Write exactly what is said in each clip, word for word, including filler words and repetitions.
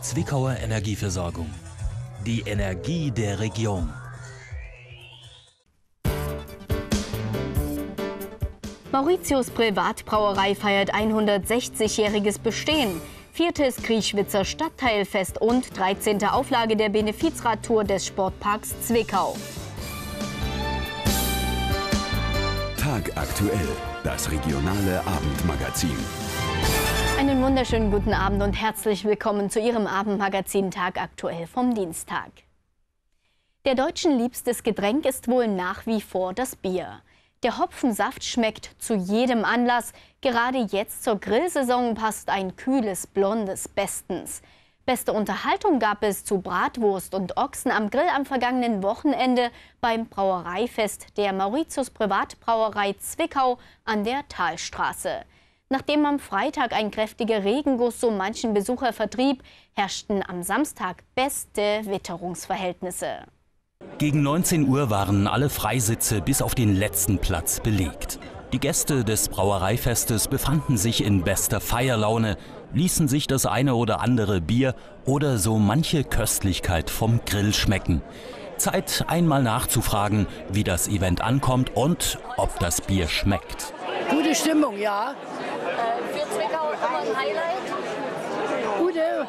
Zwickauer Energieversorgung. Die Energie der Region. Mauritius Privatbrauerei feiert hundertsechzigjähriges Bestehen. Viertes Krieschwitzer Stadtteilfest und dreizehnte Auflage der Benefizradtour des Sportparks Zwickau. Tagaktuell, das regionale Abendmagazin. Einen wunderschönen guten Abend und herzlich willkommen zu Ihrem Abendmagazin Tagaktuell vom Dienstag. Der Deutschen liebstes Getränk ist wohl nach wie vor das Bier. Der Hopfensaft schmeckt zu jedem Anlass. Gerade jetzt zur Grillsaison passt ein kühles Blondes bestens. Beste Unterhaltung gab es zu Bratwurst und Ochsen am Grill am vergangenen Wochenende beim Brauereifest der Mauritius Privatbrauerei Zwickau an der Talstraße. Nachdem am Freitag ein kräftiger Regenguss so manchen Besucher vertrieb, herrschten am Samstag beste Witterungsverhältnisse. Gegen neunzehn Uhr waren alle Freisitze bis auf den letzten Platz belegt. Die Gäste des Brauereifestes befanden sich in bester Feierlaune, ließen sich das eine oder andere Bier oder so manche Köstlichkeit vom Grill schmecken. Zeit, einmal nachzufragen, wie das Event ankommt und ob das Bier schmeckt. Gute Stimmung, ja. Äh, für Zwickau immer ein Highlight? Gute.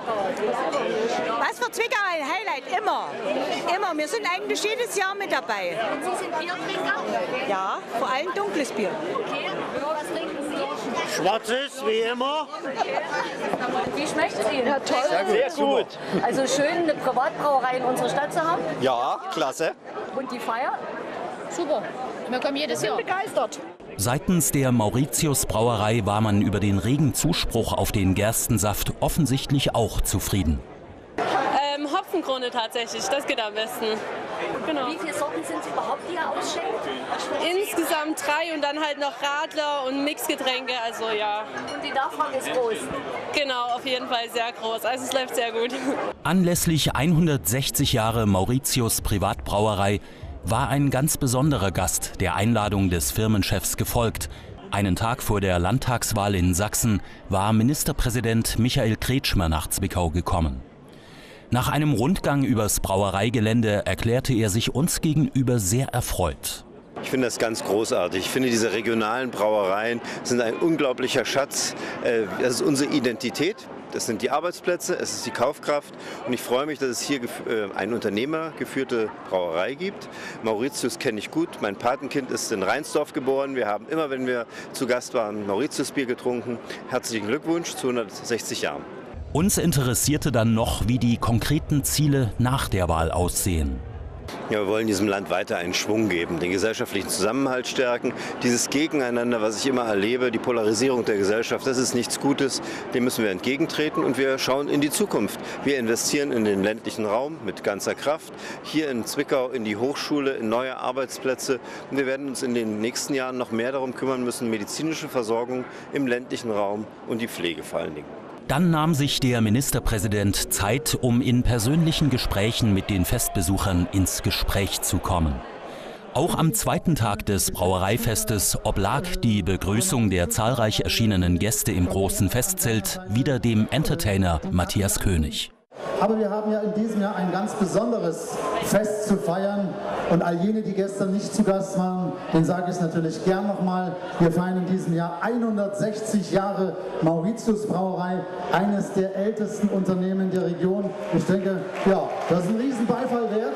Was für Zwickau ein Highlight? Immer. Immer. Wir sind eigentlich jedes Jahr mit dabei. Und Sie sind Biertrinker? Ja, vor allem dunkles Bier. Okay. Was trinken Sie? Schwarzes, wie immer. Wie schmeckt es Ihnen? Ja, toll. Sehr gut. Also schön, eine Privatbrauerei in unserer Stadt zu haben. Ja, klasse. Und die Feier? Super. Wir kommen jedes Jahr. Begeistert. Seitens der Mauritius Brauerei war man über den regen Zuspruch auf den Gerstensaft offensichtlich auch zufrieden. Ähm, Hopfenkrone tatsächlich, das geht am besten. Genau. Wie viele Sorten sind es überhaupt, die ihr ausschenkt? Insgesamt drei und dann halt noch Radler und Mixgetränke, also ja. Und die Nachfrage ist groß? Genau, auf jeden Fall sehr groß, also es läuft sehr gut. Anlässlich hundertsechzig Jahre Mauritius Privatbrauerei war ein ganz besonderer Gast der Einladung des Firmenchefs gefolgt. Einen Tag vor der Landtagswahl in Sachsen war Ministerpräsident Michael Kretschmer nach Zwickau gekommen. Nach einem Rundgang übers Brauereigelände erklärte er sich uns gegenüber sehr erfreut. Ich finde das ganz großartig. Ich finde, diese regionalen Brauereien sind ein unglaublicher Schatz. Das ist unsere Identität. Das sind die Arbeitsplätze, es ist die Kaufkraft und ich freue mich, dass es hier eine unternehmergeführte Brauerei gibt. Mauritius kenne ich gut, mein Patenkind ist in Reinsdorf geboren. Wir haben immer, wenn wir zu Gast waren, Mauritius-Bier getrunken. Herzlichen Glückwunsch zu hundertsechzig Jahren. Uns interessierte dann noch, wie die konkreten Ziele nach der Wahl aussehen. Ja, wir wollen diesem Land weiter einen Schwung geben, den gesellschaftlichen Zusammenhalt stärken. Dieses Gegeneinander, was ich immer erlebe, die Polarisierung der Gesellschaft, das ist nichts Gutes. Dem müssen wir entgegentreten und wir schauen in die Zukunft. Wir investieren in den ländlichen Raum mit ganzer Kraft. Hier in Zwickau in die Hochschule, in neue Arbeitsplätze. Und wir werden uns in den nächsten Jahren noch mehr darum kümmern müssen, medizinische Versorgung im ländlichen Raum und die Pflege vor allen Dingen. Dann nahm sich der Ministerpräsident Zeit, um in persönlichen Gesprächen mit den Festbesuchern ins Gespräch zu kommen. Auch am zweiten Tag des Brauereifestes oblag die Begrüßung der zahlreich erschienenen Gäste im großen Festzelt wieder dem Entertainer Matthias König. Aber wir haben ja in diesem Jahr ein ganz besonderes Fest zu feiern. Und all jene, die gestern nicht zu Gast waren, denen sage ich es natürlich gern nochmal. Wir feiern in diesem Jahr hundertsechzig Jahre Mauritius Brauerei, eines der ältesten Unternehmen der Region. Ich denke, ja, das ist ein riesen Beifall wert.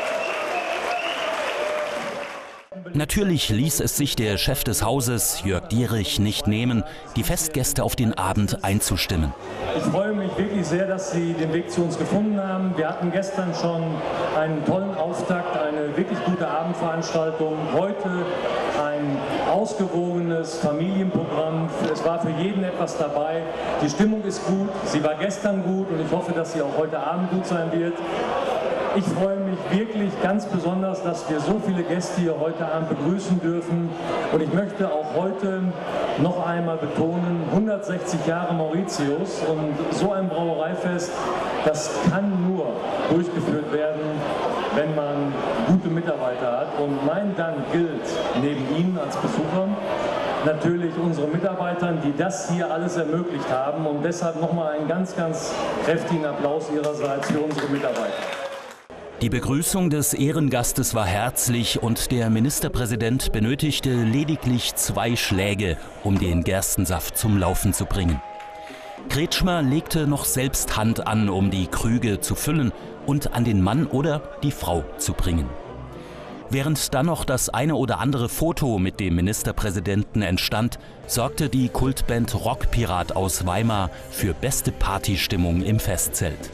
Natürlich ließ es sich der Chef des Hauses, Jörg Dierich, nicht nehmen, die Festgäste auf den Abend einzustimmen. Ich freue mich wirklich sehr, dass Sie den Weg zu uns gefunden haben. Wir hatten gestern schon einen tollen Auftakt, eine wirklich gute Abendveranstaltung. Heute ein ausgewogenes Familienprogramm. Es war für jeden etwas dabei. Die Stimmung ist gut, sie war gestern gut und ich hoffe, dass sie auch heute Abend gut sein wird. Ich freue mich wirklich ganz besonders, dass wir so viele Gäste hier heute Abend begrüßen dürfen. Und ich möchte auch heute noch einmal betonen, hundertsechzig Jahre Mauritius und so ein Brauereifest, das kann nur durchgeführt werden, wenn man gute Mitarbeiter hat. Und mein Dank gilt neben Ihnen als Besuchern natürlich unseren Mitarbeitern, die das hier alles ermöglicht haben. Und deshalb nochmal einen ganz, ganz kräftigen Applaus Ihrerseits für unsere Mitarbeiter. Die Begrüßung des Ehrengastes war herzlich und der Ministerpräsident benötigte lediglich zwei Schläge, um den Gerstensaft zum Laufen zu bringen. Kretschmer legte noch selbst Hand an, um die Krüge zu füllen und an den Mann oder die Frau zu bringen. Während dann noch das eine oder andere Foto mit dem Ministerpräsidenten entstand, sorgte die Kultband Rockpirat aus Weimar für beste Partystimmung im Festzelt.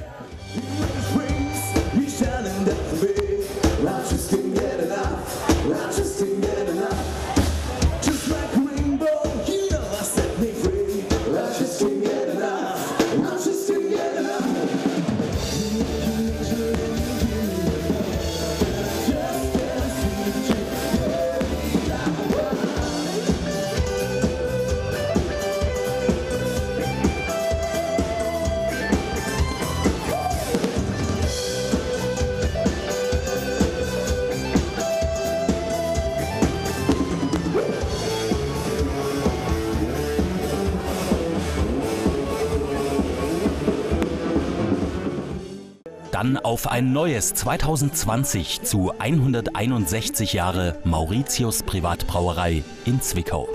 Dann auf ein neues zweitausendzwanzig zu hunderteinundsechzig Jahre Mauritius Privatbrauerei in Zwickau.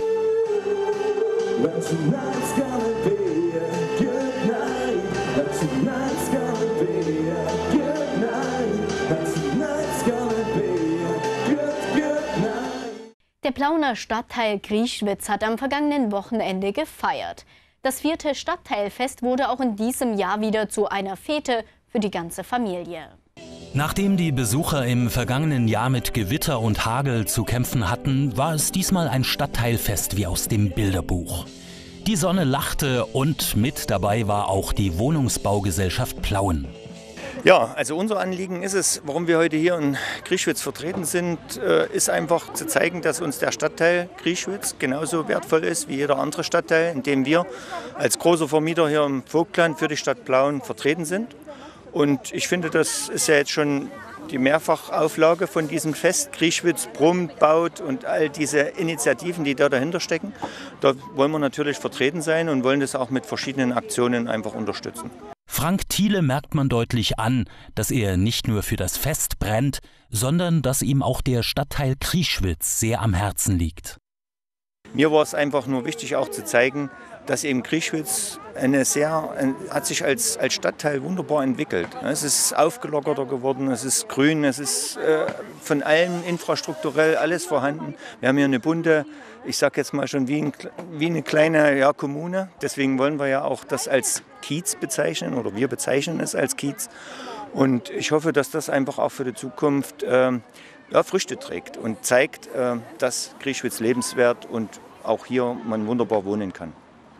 Der Plauner Stadtteil Grieschwitz hat am vergangenen Wochenende gefeiert. Das vierte Stadtteilfest wurde auch in diesem Jahr wieder zu einer Fete für die ganze Familie. Nachdem die Besucher im vergangenen Jahr mit Gewitter und Hagel zu kämpfen hatten, war es diesmal ein Stadtteilfest wie aus dem Bilderbuch. Die Sonne lachte und mit dabei war auch die Wohnungsbaugesellschaft Plauen. Ja, also unser Anliegen ist es, warum wir heute hier in Grieschwitz vertreten sind, ist einfach zu zeigen, dass uns der Stadtteil Grieschwitz genauso wertvoll ist wie jeder andere Stadtteil, in dem wir als großer Vermieter hier im Vogtland für die Stadt Plauen vertreten sind. Und ich finde, das ist ja jetzt schon die Mehrfachauflage von diesem Fest. Grieschwitz brummt, baut und all diese Initiativen, die da dahinter stecken. Da wollen wir natürlich vertreten sein und wollen das auch mit verschiedenen Aktionen einfach unterstützen. Frank Thiele merkt man deutlich an, dass er nicht nur für das Fest brennt, sondern dass ihm auch der Stadtteil Grieschwitz sehr am Herzen liegt. Mir war es einfach nur wichtig, auch zu zeigen, dass eben Grieschwitz eine sehr, hat sich als, als Stadtteil wunderbar entwickelt. Es ist aufgelockerter geworden, es ist grün, es ist äh, von allem infrastrukturell alles vorhanden. Wir haben hier eine bunte, ich sage jetzt mal schon wie, ein, wie eine kleine ja, Kommune. Deswegen wollen wir ja auch das als Kiez bezeichnen oder wir bezeichnen es als Kiez. Und ich hoffe, dass das einfach auch für die Zukunft äh, ja, Früchte trägt und zeigt, äh, dass Grieschwitz lebenswert und auch hier man wunderbar wohnen kann.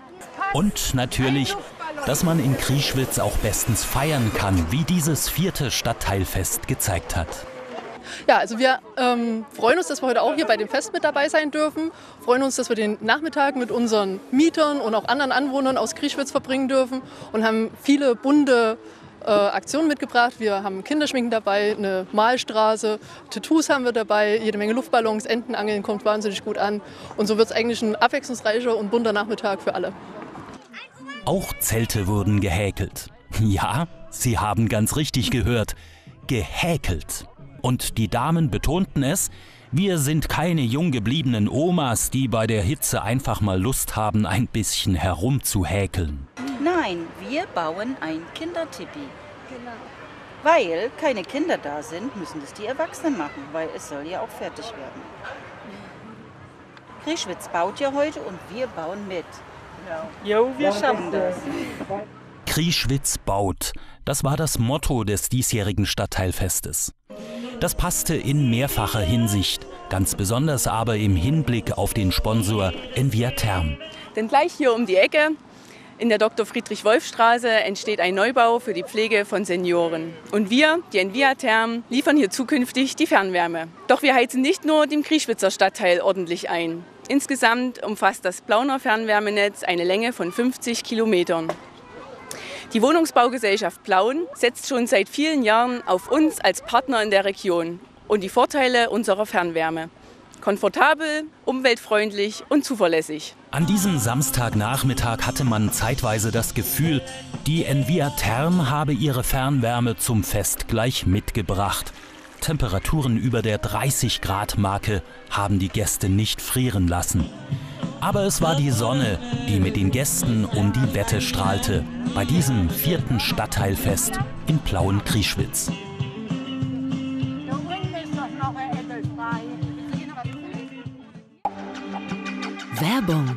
Und natürlich, dass man in Grieschwitz auch bestens feiern kann, wie dieses vierte Stadtteilfest gezeigt hat. Ja, also wir ähm, freuen uns, dass wir heute auch hier bei dem Fest mit dabei sein dürfen. Freuen uns, dass wir den Nachmittag mit unseren Mietern und auch anderen Anwohnern aus Grieschwitz verbringen dürfen und haben viele bunte äh, Aktionen mitgebracht. Wir haben Kinderschminken dabei, eine Malstraße, Tattoos haben wir dabei, jede Menge Luftballons, Entenangeln kommt wahnsinnig gut an. Und so wird es eigentlich ein abwechslungsreicher und bunter Nachmittag für alle. Auch Zelte wurden gehäkelt. Ja, Sie haben ganz richtig gehört, gehäkelt. Und die Damen betonten es, wir sind keine jung gebliebenen Omas, die bei der Hitze einfach mal Lust haben, ein bisschen herumzuhäkeln. Nein, wir bauen ein Kindertipi. Genau. Weil keine Kinder da sind, müssen das die Erwachsenen machen, weil es soll ja auch fertig werden. Grieschwitz baut ja heute und wir bauen mit. Jo, wir schaffen das. Grieschwitz baut, das war das Motto des diesjährigen Stadtteilfestes. Das passte in mehrfacher Hinsicht, ganz besonders aber im Hinblick auf den Sponsor Enviatherm. Denn gleich hier um die Ecke, in der Doktor Friedrich-Wolf-Straße, entsteht ein Neubau für die Pflege von Senioren. Und wir, die Enviatherm, liefern hier zukünftig die Fernwärme. Doch wir heizen nicht nur den Grieschwitzer Stadtteil ordentlich ein. Insgesamt umfasst das Plauner Fernwärmenetz eine Länge von fünfzig Kilometern. Die Wohnungsbaugesellschaft Plauen setzt schon seit vielen Jahren auf uns als Partner in der Region und die Vorteile unserer Fernwärme. komfortabel, umweltfreundlich und zuverlässig. An diesem Samstagnachmittag hatte man zeitweise das Gefühl, die Envia Therm habe ihre Fernwärme zum Fest gleich mitgebracht. Temperaturen über der dreißig Grad Marke haben die Gäste nicht frieren lassen. Aber es war die Sonne, die mit den Gästen um die Wette strahlte, bei diesem vierten Stadtteilfest in Plauen-Krieschwitz. Werbung.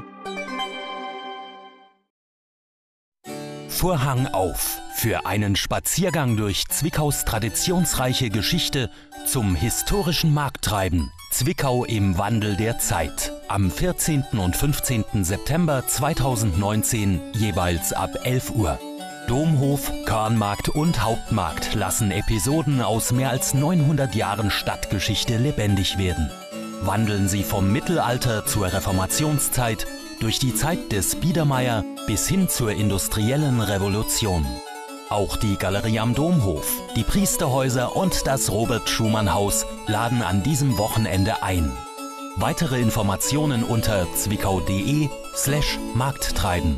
Vorhang auf für einen Spaziergang durch Zwickaus traditionsreiche Geschichte zum historischen Markttreiben. Zwickau im Wandel der Zeit. Am vierzehnten und fünfzehnten September zweitausendneunzehn jeweils ab elf Uhr. Domhof, Kornmarkt und Hauptmarkt lassen Episoden aus mehr als neunhundert Jahren Stadtgeschichte lebendig werden. Wandeln Sie vom Mittelalter zur Reformationszeit, durch die Zeit des Biedermeier bis hin zur industriellen Revolution. Auch die Galerie am Domhof, die Priesterhäuser und das Robert-Schumann-Haus laden an diesem Wochenende ein. Weitere Informationen unter zwickau.de slash Markttreiben.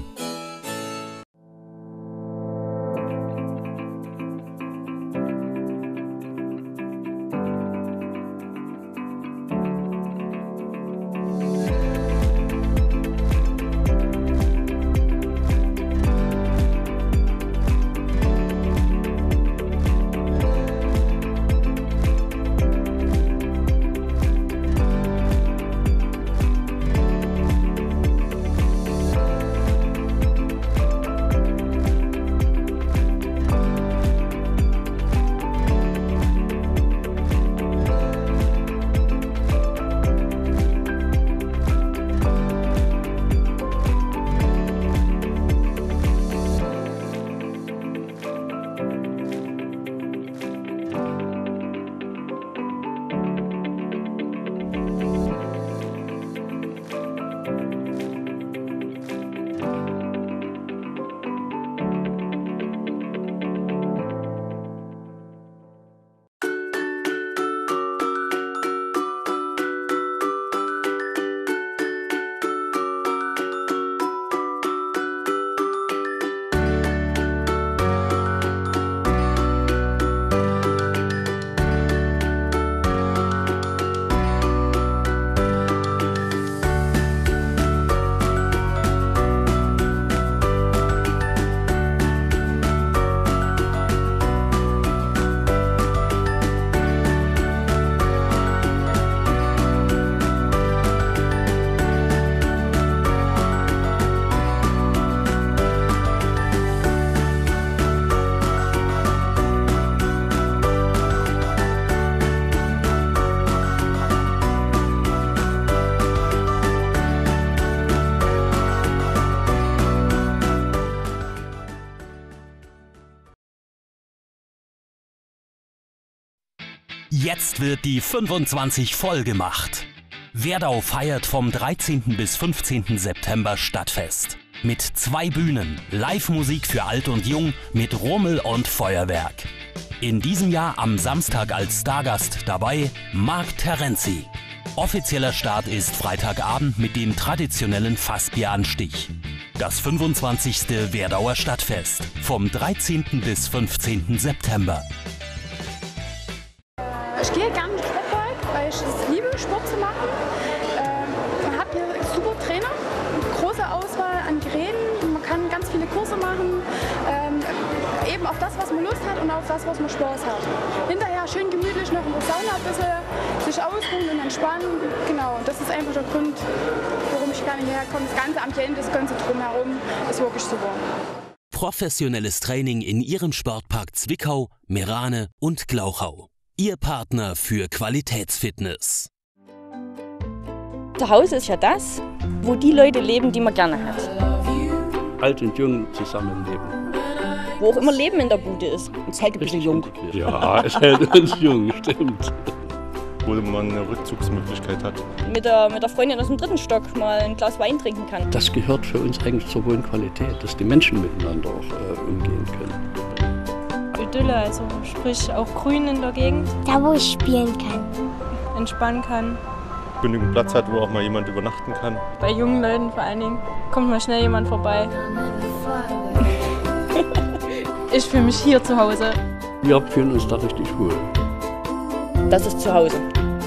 Jetzt wird die fünfundzwanzig voll gemacht. Werdau feiert vom dreizehnten bis fünfzehnten September Stadtfest. Mit zwei Bühnen, Live-Musik für Alt und Jung mit Rummel und Feuerwerk. In diesem Jahr am Samstag als Stargast dabei Marc Terenzi. Offizieller Start ist Freitagabend mit dem traditionellen Fassbieranstich. Das fünfundzwanzigste Werdauer Stadtfest vom dreizehnten bis fünfzehnten September. Ich gehe gerne mit Fatbike, weil ich es liebe, Sport zu machen. Ich ähm, habe hier super Trainer, große Auswahl an Geräten. Man kann ganz viele Kurse machen, ähm, eben auf das, was man Lust hat und auf das, was man Spaß hat. Hinterher schön gemütlich noch in der Sauna ein bisschen sich ausruhen und entspannen. Genau, das ist einfach der Grund, warum ich gerne hierher komme. Das ganze Ambiente, das ganze Drumherum ist wirklich super. Professionelles Training in Ihrem Sportpark Zwickau, Meerane und Glauchau. Ihr Partner für Qualitätsfitness. Zu Hause ist ja das, wo die Leute leben, die man gerne hat. Alt und jung zusammenleben. Wo auch immer Leben in der Bude ist. Es hält ein bisschen jung. Ja, es hält uns jung, stimmt. Wo man eine Rückzugsmöglichkeit hat. Mit der, mit der Freundin aus dem dritten Stock mal ein Glas Wein trinken kann. Das gehört für uns eigentlich zur Wohnqualität, dass die Menschen miteinander auch äh, umgehen können. Idylle, also sprich auch Grün in der Gegend. Da, wo ich spielen kann. Entspannen kann. genügend Platz hat, wo auch mal jemand übernachten kann. Bei jungen Leuten vor allen Dingen kommt mal schnell jemand vorbei. Ich fühle mich hier zu Hause. Wir fühlen uns da richtig wohl. Das ist zu Hause.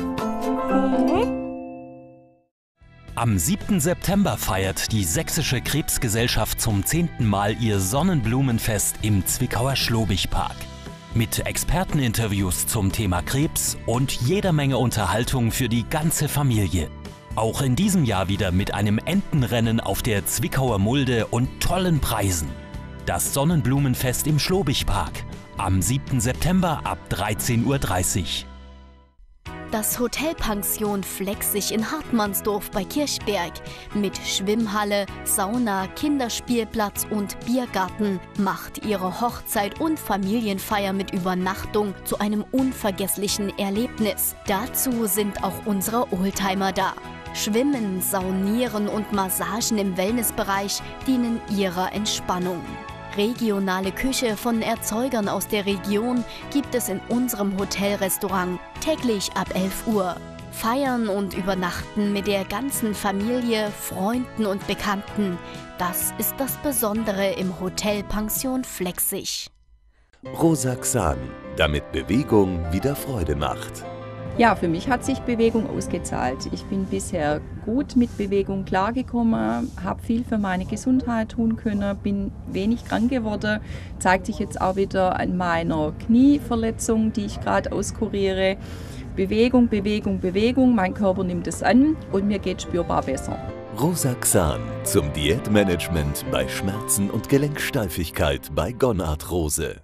Am siebten September feiert die Sächsische Krebsgesellschaft zum zehnten Mal ihr Sonnenblumenfest im Zwickauer Schlobigpark. Mit Experteninterviews zum Thema Krebs und jeder Menge Unterhaltung für die ganze Familie. Auch in diesem Jahr wieder mit einem Entenrennen auf der Zwickauer Mulde und tollen Preisen. Das Sonnenblumenfest im Schlobigpark am siebten September ab dreizehn Uhr dreißig. Das Hotelpension Flexig in Hartmannsdorf bei Kirchberg mit Schwimmhalle, Sauna, Kinderspielplatz und Biergarten macht ihre Hochzeit und Familienfeier mit Übernachtung zu einem unvergesslichen Erlebnis. Dazu sind auch unsere Oldtimer da. Schwimmen, Saunieren und Massagen im Wellnessbereich dienen ihrer Entspannung. Regionale Küche von Erzeugern aus der Region gibt es in unserem Hotelrestaurant täglich ab elf Uhr. Feiern und übernachten mit der ganzen Familie, Freunden und Bekannten, das ist das Besondere im Hotelpension Flexig. Rosaxan, damit Bewegung wieder Freude macht. Ja, für mich hat sich Bewegung ausgezahlt. Ich bin bisher gut mit Bewegung klargekommen, habe viel für meine Gesundheit tun können, bin wenig krank geworden. Zeigt sich jetzt auch wieder an meiner Knieverletzung, die ich gerade auskuriere. Bewegung, Bewegung, Bewegung, mein Körper nimmt es an und mir geht spürbar besser. Rosaxan zum Diätmanagement bei Schmerzen und Gelenksteifigkeit bei Gonarthrose.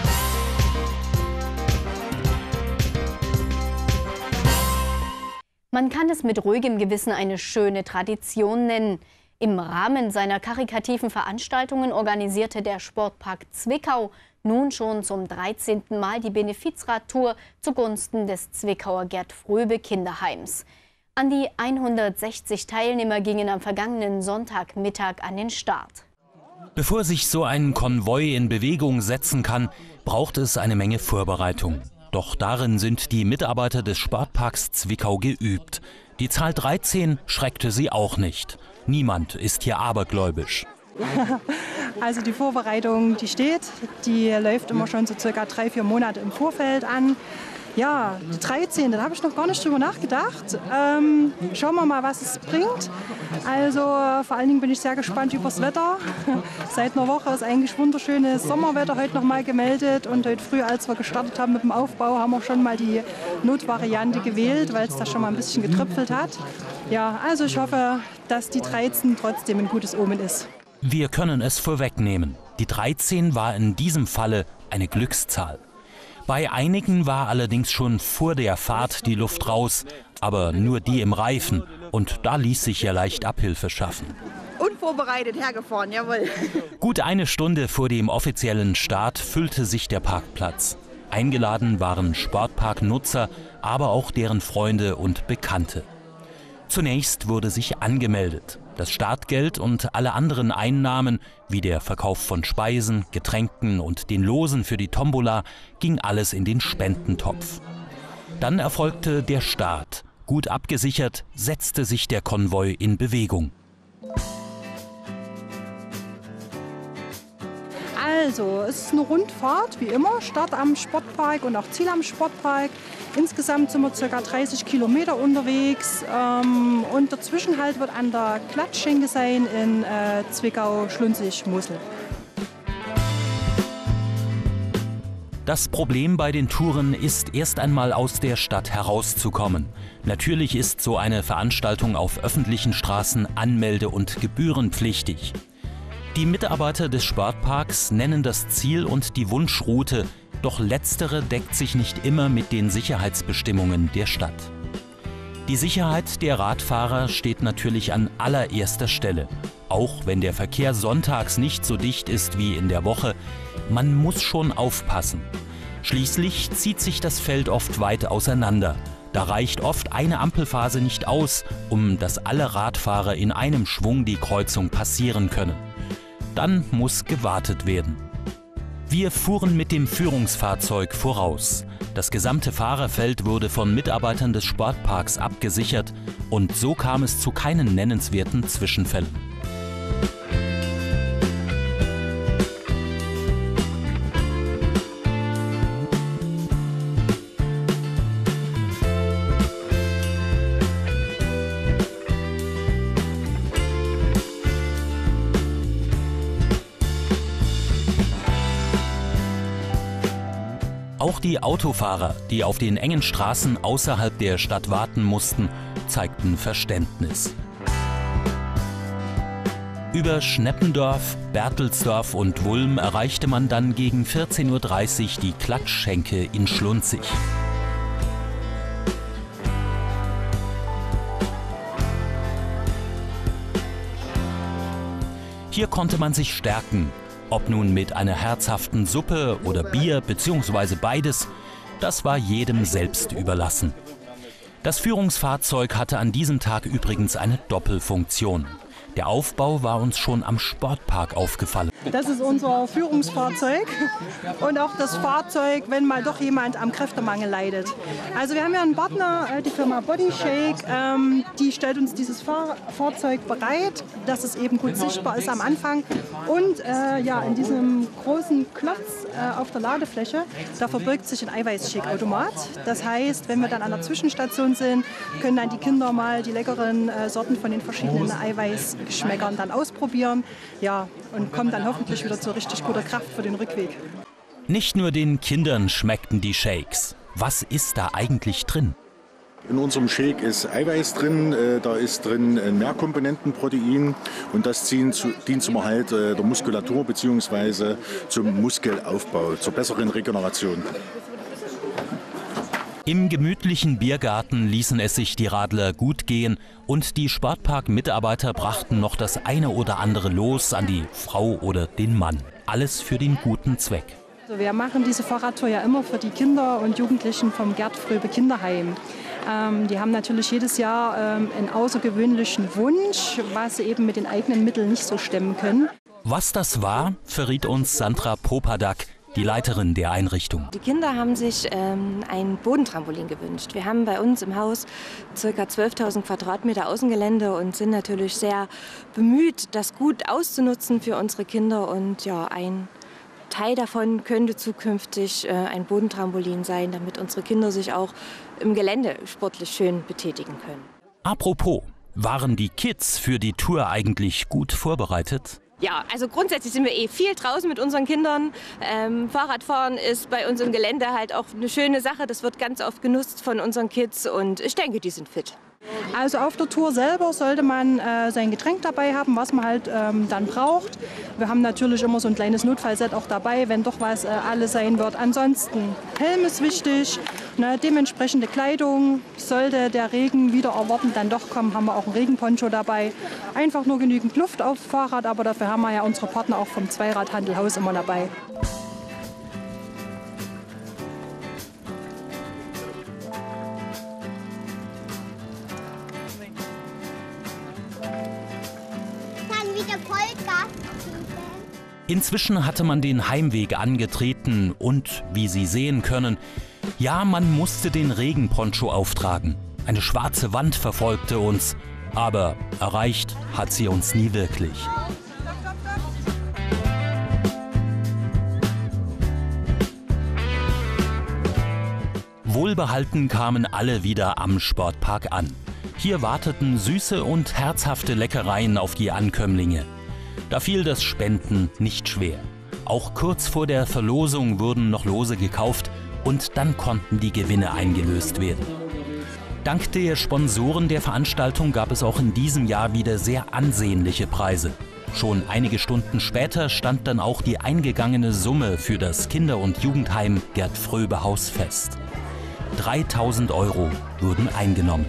Man kann es mit ruhigem Gewissen eine schöne Tradition nennen. Im Rahmen seiner karitativen Veranstaltungen organisierte der Sportpark Zwickau nun schon zum dreizehnten Mal die Benefizradtour zugunsten des Zwickauer Gerd-Fröbe-Kinderheims. An die hundertsechzig Teilnehmer gingen am vergangenen Sonntagmittag an den Start. Bevor sich so ein Konvoi in Bewegung setzen kann, braucht es eine Menge Vorbereitung. Doch darin sind die Mitarbeiter des Sportparks Zwickau geübt. Die Zahl dreizehn schreckte sie auch nicht. Niemand ist hier abergläubisch. Also die Vorbereitung, die steht, die läuft immer schon so circa drei, vier Monate im Vorfeld an. Ja, die dreizehn, da habe ich noch gar nicht drüber nachgedacht. Ähm, schauen wir mal, was es bringt. Also vor allen Dingen bin ich sehr gespannt über das Wetter. Seit einer Woche ist eigentlich wunderschönes Sommerwetter heute noch mal gemeldet. Und heute früh, als wir gestartet haben mit dem Aufbau, haben wir schon mal die Notvariante gewählt, weil es da schon mal ein bisschen getröpfelt hat. Ja, also ich hoffe, dass die dreizehn trotzdem ein gutes Omen ist. Wir können es vorwegnehmen. Die dreizehn war in diesem Falle eine Glückszahl. Bei einigen war allerdings schon vor der Fahrt die Luft raus, aber nur die im Reifen. Und da ließ sich ja leicht Abhilfe schaffen. Unvorbereitet hergefahren, jawohl. Gut eine Stunde vor dem offiziellen Start füllte sich der Parkplatz. Eingeladen waren Sportparknutzer, aber auch deren Freunde und Bekannte. Zunächst wurde sich angemeldet. Das Startgeld und alle anderen Einnahmen, wie der Verkauf von Speisen, Getränken und den Losen für die Tombola, ging alles in den Spendentopf. Dann erfolgte der Start. Gut abgesichert setzte sich der Konvoi in Bewegung. Also, es ist eine Rundfahrt, wie immer. Start am Sportpark und auch Ziel am Sportpark. Insgesamt sind wir ca. dreißig Kilometer unterwegs. Ähm, und der Zwischenhalt wird an der Klatschschenke sein in äh, Zwickau-Schlunzig-Mosel. Das Problem bei den Touren ist, erst einmal aus der Stadt herauszukommen. Natürlich ist so eine Veranstaltung auf öffentlichen Straßen anmelde- und gebührenpflichtig. Die Mitarbeiter des Sportparks nennen das Ziel und die Wunschroute, doch letztere deckt sich nicht immer mit den Sicherheitsbestimmungen der Stadt. Die Sicherheit der Radfahrer steht natürlich an allererster Stelle. Auch wenn der Verkehr sonntags nicht so dicht ist wie in der Woche, man muss schon aufpassen. Schließlich zieht sich das Feld oft weit auseinander. Da reicht oft eine Ampelphase nicht aus, um dass alle Radfahrer in einem Schwung die Kreuzung passieren können. Dann muss gewartet werden. Wir fuhren mit dem Führungsfahrzeug voraus. Das gesamte Fahrerfeld wurde von Mitarbeitern des Sportparks abgesichert und so kam es zu keinen nennenswerten Zwischenfällen. Auch die Autofahrer, die auf den engen Straßen außerhalb der Stadt warten mussten, zeigten Verständnis. Über Schneppendorf, Bertelsdorf und Wulm erreichte man dann gegen vierzehn Uhr dreißig die Klatschschenke in Schlunzig. Hier konnte man sich stärken. Ob nun mit einer herzhaften Suppe oder Bier bzw. beides, das war jedem selbst überlassen. Das Führungsfahrzeug hatte an diesem Tag übrigens eine Doppelfunktion. Der Aufbau war uns schon am Sportpark aufgefallen. Das ist unser Führungsfahrzeug und auch das Fahrzeug, wenn mal doch jemand am Kräftemangel leidet. Also wir haben ja einen Partner, die Firma Bodyshake, ähm, die stellt uns dieses Fahr Fahrzeug bereit, dass es eben gut sichtbar ist am Anfang. Und äh, ja, in diesem großen Klotz äh, auf der Ladefläche, da verbirgt sich ein Eiweißshake-Automat. Das heißt, wenn wir dann an der Zwischenstation sind, können dann die Kinder mal die leckeren äh, Sorten von den verschiedenen Eiweißgeschmäckern dann ausprobieren. Ja, und kommen dann hoffentlich wieder zu richtig guter Kraft für den Rückweg. Nicht nur den Kindern schmeckten die Shakes. Was ist da eigentlich drin? In unserem Shake ist Eiweiß drin, äh, da ist drin ein Mehrkomponentenprotein und das dient, zu, dient zum Erhalt äh, der Muskulatur bzw. zum Muskelaufbau, zur besseren Regeneration. Im gemütlichen Biergarten ließen es sich die Radler gut gehen und die Sportpark-Mitarbeiter brachten noch das eine oder andere Los an die Frau oder den Mann. Alles für den guten Zweck. Also wir machen diese Fahrradtour ja immer für die Kinder und Jugendlichen vom Gerd Fröbe Kinderheim. Ähm, die haben natürlich jedes Jahr ähm, einen außergewöhnlichen Wunsch, was sie eben mit den eigenen Mitteln nicht so stemmen können. Was das war, verriet uns Sandra Popadak, die Leiterin der Einrichtung. Die Kinder haben sich ähm, ein Bodentrampolin gewünscht. Wir haben bei uns im Haus ca. zwölftausend Quadratmeter Außengelände und sind natürlich sehr bemüht, das gut auszunutzen für unsere Kinder. Und ja, ein Teil davon könnte zukünftig äh, ein Bodentrampolin sein, damit unsere Kinder sich auch im Gelände sportlich schön betätigen können. Apropos, waren die Kids für die Tour eigentlich gut vorbereitet? Ja, also grundsätzlich sind wir eh viel draußen mit unseren Kindern. Ähm, Fahrradfahren ist bei uns im Gelände halt auch eine schöne Sache. Das wird ganz oft genutzt von unseren Kids und ich denke, die sind fit. Also auf der Tour selber sollte man äh, sein Getränk dabei haben, was man halt ähm, dann braucht. Wir haben natürlich immer so ein kleines Notfallset auch dabei, wenn doch was äh, alles sein wird. Ansonsten Helm ist wichtig, ne, dementsprechende Kleidung. Sollte der Regen wieder erwarten dann doch kommen, haben wir auch einen Regenponcho dabei. Einfach nur genügend Luft aufs Fahrrad, aber dafür haben wir ja unsere Partner auch vom Zweiradhandelhaus immer dabei. Inzwischen hatte man den Heimweg angetreten und, wie Sie sehen können, ja, man musste den Regenponcho auftragen. Eine schwarze Wand verfolgte uns, aber erreicht hat sie uns nie wirklich. Wohlbehalten kamen alle wieder am Sportpark an. Hier warteten süße und herzhafte Leckereien auf die Ankömmlinge. Da fiel das Spenden nicht schwer. Auch kurz vor der Verlosung wurden noch Lose gekauft und dann konnten die Gewinne eingelöst werden. Dank der Sponsoren der Veranstaltung gab es auch in diesem Jahr wieder sehr ansehnliche Preise. Schon einige Stunden später stand dann auch die eingegangene Summe für das Kinder- und Jugendheim Gerd Fröbe Haus fest. dreitausend Euro wurden eingenommen.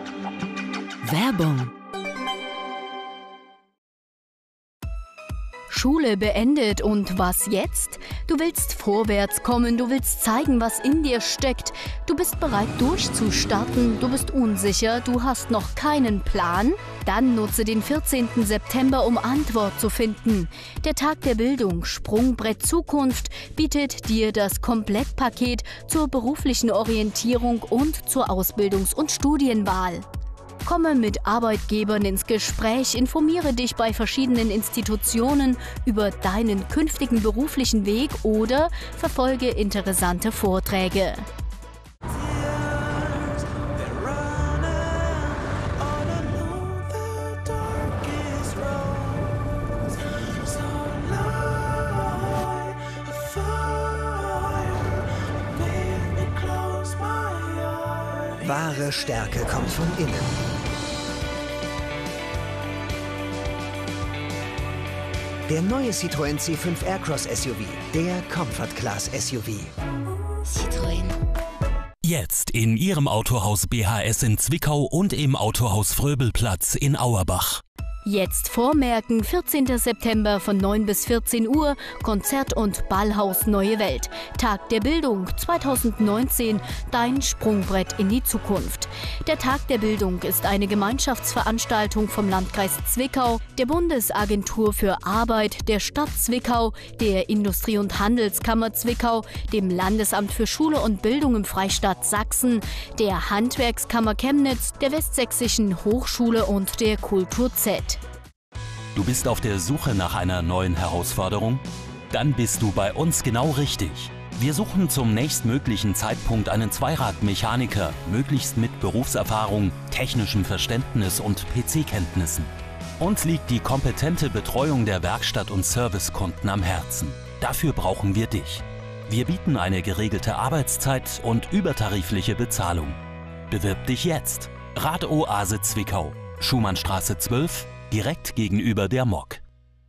Werbung. Schule beendet und was jetzt? Du willst vorwärts kommen, du willst zeigen, was in dir steckt. Du bist bereit durchzustarten, du bist unsicher, du hast noch keinen Plan? Dann nutze den vierzehnten September, um Antwort zu finden. Der Tag der Bildung Sprungbrett Zukunft bietet dir das Komplettpaket zur beruflichen Orientierung und zur Ausbildungs- und Studienwahl. Komme mit Arbeitgebern ins Gespräch, informiere dich bei verschiedenen Institutionen über deinen künftigen beruflichen Weg oder verfolge interessante Vorträge. Wahre Stärke kommt von innen. Der neue Citroën C fünf Aircross S U V, der Comfort Class S U V. Citroën. Jetzt in Ihrem Autohaus B H S in Zwickau und im Autohaus Fröbelplatz in Auerbach. Jetzt vormerken, vierzehnten September von neun bis vierzehn Uhr, Konzert- und Ballhaus Neue Welt. Tag der Bildung zweitausendneunzehn, dein Sprungbrett in die Zukunft. Der Tag der Bildung ist eine Gemeinschaftsveranstaltung vom Landkreis Zwickau, der Bundesagentur für Arbeit, der Stadt Zwickau, der Industrie- und Handelskammer Zwickau, dem Landesamt für Schule und Bildung im Freistaat Sachsen, der Handwerkskammer Chemnitz, der Westsächsischen Hochschule und der Kultur Z. Du bist auf der Suche nach einer neuen Herausforderung? Dann bist du bei uns genau richtig. Wir suchen zum nächstmöglichen Zeitpunkt einen Zweiradmechaniker, möglichst mit Berufserfahrung, technischem Verständnis und P C-Kenntnissen. Uns liegt die kompetente Betreuung der Werkstatt- und Servicekunden am Herzen. Dafür brauchen wir dich. Wir bieten eine geregelte Arbeitszeit und übertarifliche Bezahlung. Bewirb dich jetzt. Radoase Zwickau, Schumannstraße zwölf, direkt gegenüber der M O K.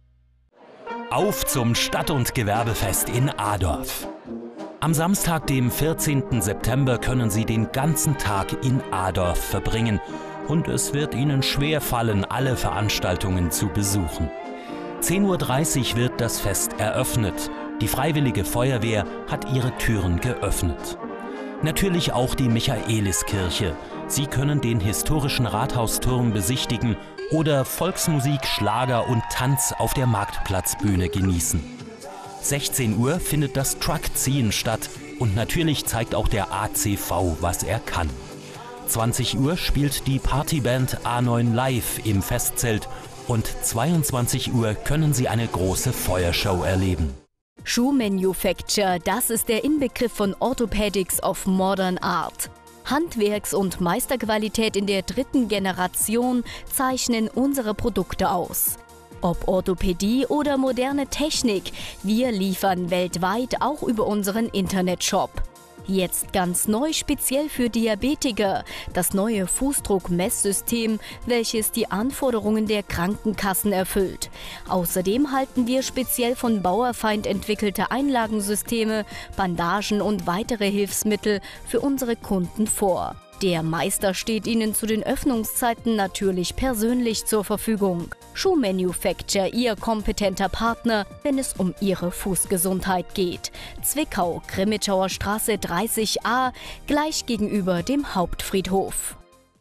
Auf zum Stadt- und Gewerbefest in Adorf. Am Samstag, dem vierzehnten September, können Sie den ganzen Tag in Adorf verbringen und es wird Ihnen schwer fallen, alle Veranstaltungen zu besuchen. zehn Uhr dreißig wird das Fest eröffnet. Die Freiwillige Feuerwehr hat ihre Türen geöffnet. Natürlich auch die Michaeliskirche. Sie können den historischen Rathausturm besichtigen oder Volksmusik, Schlager und Tanz auf der Marktplatzbühne genießen. sechzehn Uhr findet das Truckziehen statt und natürlich zeigt auch der A C V, was er kann. zwanzig Uhr spielt die Partyband A neun live im Festzelt und zweiundzwanzig Uhr können Sie eine große Feuershow erleben. Schuhmanufacture, das ist der Inbegriff von Orthopedics of Modern Art. Handwerks- und Meisterqualität in der dritten Generation zeichnen unsere Produkte aus. Ob Orthopädie oder moderne Technik, wir liefern weltweit auch über unseren Internetshop. Jetzt ganz neu speziell für Diabetiker, das neue Fußdruck-Messsystem, welches die Anforderungen der Krankenkassen erfüllt. Außerdem halten wir speziell von Bauerfeind entwickelte Einlagensysteme, Bandagen und weitere Hilfsmittel für unsere Kunden vor. Der Meister steht Ihnen zu den Öffnungszeiten natürlich persönlich zur Verfügung. Schuhmanufacture, Ihr kompetenter Partner, wenn es um Ihre Fußgesundheit geht. Zwickau, Grimmitschauer Straße dreißig a, gleich gegenüber dem Hauptfriedhof.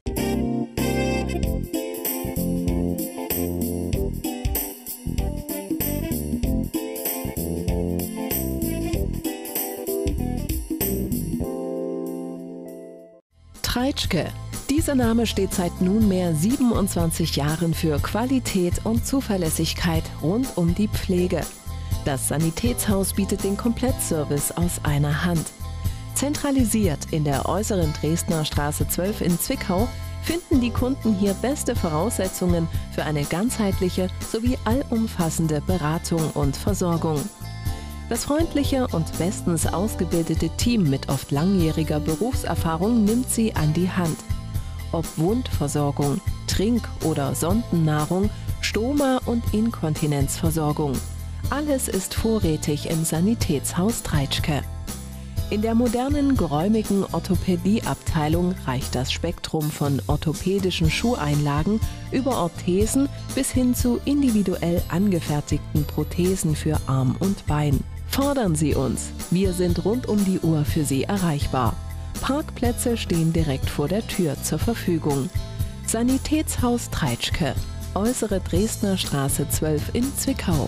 Treitschke. Dieser Name steht seit nunmehr siebenundzwanzig Jahren für Qualität und Zuverlässigkeit rund um die Pflege. Das Sanitätshaus bietet den Komplettservice aus einer Hand. Zentralisiert in der äußeren Dresdner Straße zwölf in Zwickau finden die Kunden hier beste Voraussetzungen für eine ganzheitliche sowie allumfassende Beratung und Versorgung. Das freundliche und bestens ausgebildete Team mit oft langjähriger Berufserfahrung nimmt sie an die Hand. Ob Wundversorgung, Trink- oder Sondennahrung, Stoma- und Inkontinenzversorgung. Alles ist vorrätig im Sanitätshaus Treitschke. In der modernen, geräumigen Orthopädieabteilung reicht das Spektrum von orthopädischen Schuheinlagen über Orthesen bis hin zu individuell angefertigten Prothesen für Arm und Bein. Fordern Sie uns, wir sind rund um die Uhr für Sie erreichbar. Parkplätze stehen direkt vor der Tür zur Verfügung. Sanitätshaus Treitschke, Äußere Dresdner Straße zwölf in Zwickau.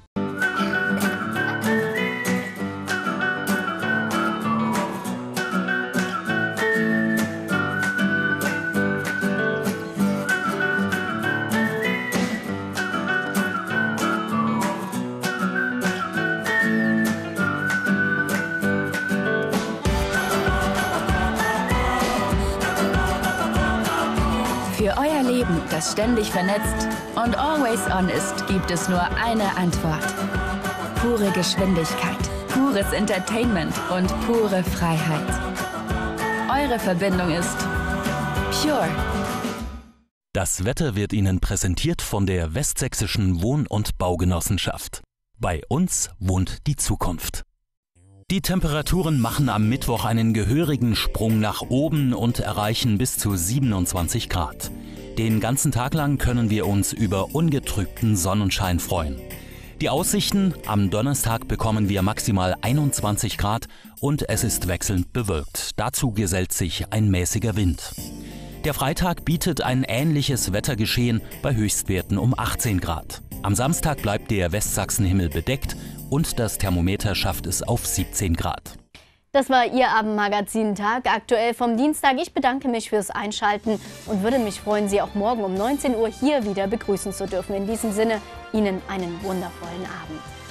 Für euer Leben, das ständig vernetzt und always on ist, gibt es nur eine Antwort. Pure Geschwindigkeit, pures Entertainment und pure Freiheit. Eure Verbindung ist Pure. Das Wetter wird Ihnen präsentiert von der Westsächsischen Wohn- und Baugenossenschaft. Bei uns wohnt die Zukunft. Die Temperaturen machen am Mittwoch einen gehörigen Sprung nach oben und erreichen bis zu siebenundzwanzig Grad. Den ganzen Tag lang können wir uns über ungetrübten Sonnenschein freuen. Die Aussichten: am Donnerstag bekommen wir maximal einundzwanzig Grad und es ist wechselnd bewölkt. Dazu gesellt sich ein mäßiger Wind. Der Freitag bietet ein ähnliches Wettergeschehen bei Höchstwerten um achtzehn Grad. Am Samstag bleibt der Westsachsenhimmel bedeckt und das Thermometer schafft es auf siebzehn Grad. Das war Ihr Abendmagazin-Tag, aktuell vom Dienstag. Ich bedanke mich fürs Einschalten und würde mich freuen, Sie auch morgen um neunzehn Uhr hier wieder begrüßen zu dürfen. In diesem Sinne, Ihnen einen wundervollen Abend.